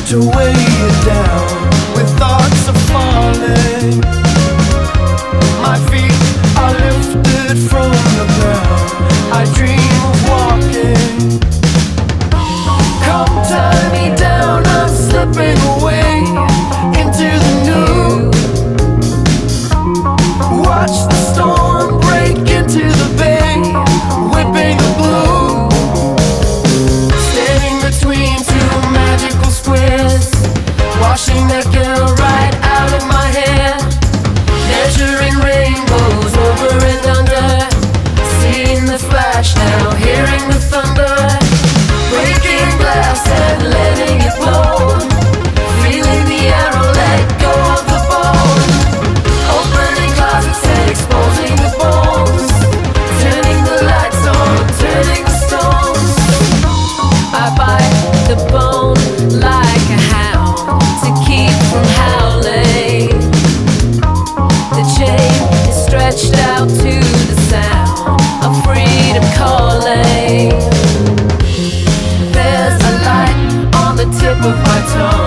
to weigh you down with thoughts of falling. My feet are lifted from the ground. I dream of walking. Come tie me down, I'm slipping away into the new. Watch the storm break into the bay, whipping the blue. Standing between two magical squares, washing that girl right out of my hair. Measuring rainbows over and under, seeing the flash now, hearing the thunder. Breaking glass and letting it blow, feeling the arrow let go of the bone. Opening closets and exposing the bones, turning the lights on, turning the stones. I bite the bone like a hound to keep from howling. The chain is stretched out to the sound of freedom calling. There's a light on the tip of my tongue.